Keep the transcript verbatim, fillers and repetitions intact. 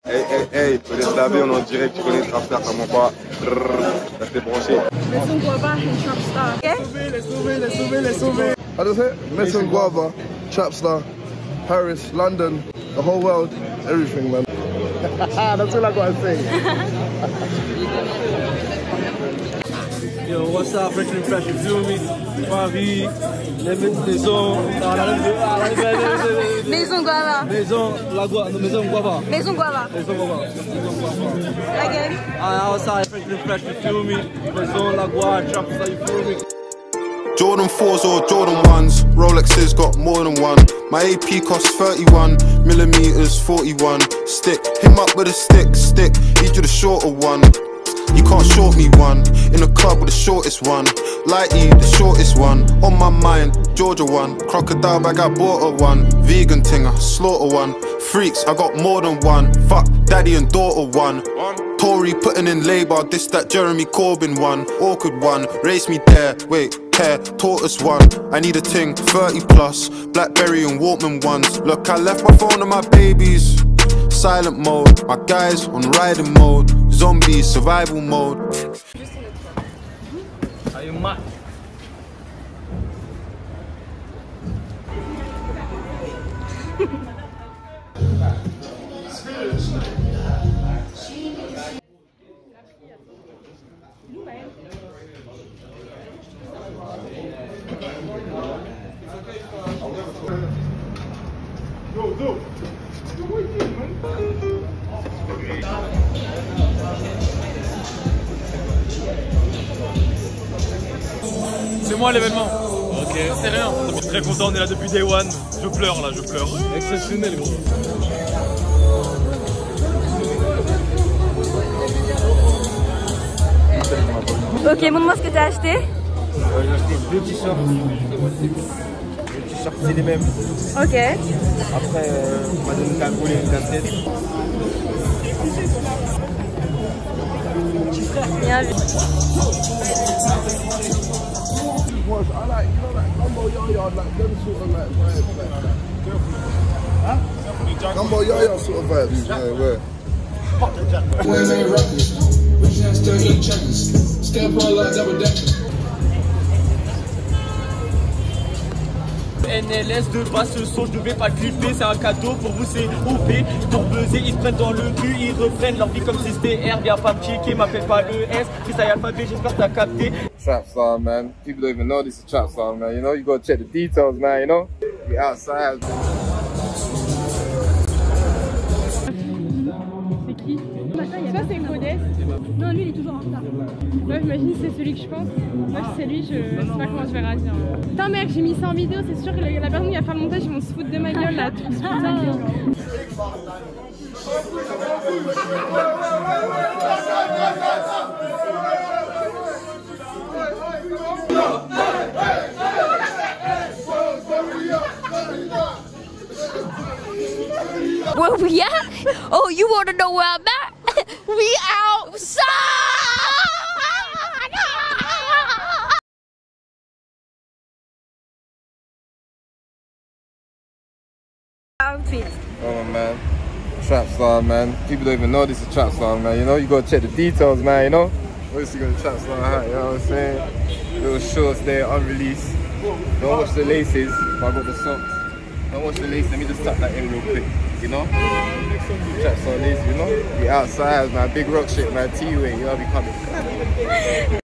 Hey, hey, hey, faut laisser laver, on est en direct, tu connais le Trapstar, comment pas. Restez branchés. Maison Guava and Trapstar. Les sauver, les sauver, les sauver, les sauver. How does it? Maison Guava, Trapstar, Paris, London, the whole world, everything, man. That's all I gotta say. Yo, what's up, French and Fresh, you feel me? Paris, les maisons, Maison Guava. Maison, la Guava, Maison Guava. Maison Guava. Maison Guava. La gang. Ah, outside, French and Fresh, you feel me? Maison, la Guava, Trapstar, you feel me? Jordan fours or Jordan ones, Rolexes got more than one. My A P costs thirty-one, millimeters forty-one. Stick, him up with a stick, stick, need you the shorter one. You can't short me one, in the club with the shortest one. Lighty, the shortest one, on my mind, Georgia one. Crocodile bag, I bought her one. Vegan thing, I slaughter one. Freaks, I got more than one. Fuck, daddy and daughter one. Tory putting in labour, this that Jeremy Corbyn one. Awkward one, race me there, wait, hair, tortoise one. I need a ting, thirty plus, Blackberry and Walkman ones. Look, I left my phone and my babies silent mode, my guys on riding mode. Zombie survival mode. Are you mad? C'est moi l'événement. Ok. C'est rien. Je suis très content, on est là depuis day one. Je pleure là, je pleure. Exceptionnel gros. Ok, montre-moi ce que t'as acheté. Euh, j'ai acheté deux t-shirts. Les t-shirts, c'est les mêmes. Ok. Après, euh, on m'a donné une cagoule et une casquette. Bien vu. Was I like, you know, like Gumbo Yaya, like them sort of like vibes, like. Huh? Gumbo Yaya sort of vibes. Yeah, where? When they rockers, rich ass still eat checkers. Step on like double decker. N L S de bas ce son, je devais pas clipper, c'est un cadeau pour vous, c'est O P. Pour buzzer, ils se prennent dans le cul, ils reprennent leur vie comme si c'était R. Viens pas me checker, m'appelle pas E S. Freestyle alphabet, j'espère que t'as capté. Trapstar, man. People don't even know this is Trapstar, man. You know, you gotta check the details, man. You know, we outside. C'est qui? Soit c'est Modeste. Non, lui il est toujours en retard. Ouais, j'imagine que c'est celui que je pense. Moi si c'est lui, je sais pas comment je vais réagir. Putain mec, j'ai mis ça en vidéo, c'est sûr que la, la personne qui va faire le montage, ils vont se foutre de ma gueule là. Tout, putain. Where we at? Oh, you want to know where I'm at? We outside! Outfit. Oh man, Trapstar, man. People don't even know this is Trapstar, man. You know, you gotta check the details, man. You know, obviously got the Trapstar hat. You know what I'm saying? Little shorts there, unreleased. Don't watch the laces, but I got the socks. Don't watch the laces. Let me just tuck that in real quick. You know, Trapstar laces. You know, we outside, man. Big rock shit, man. T-way, you know, we coming.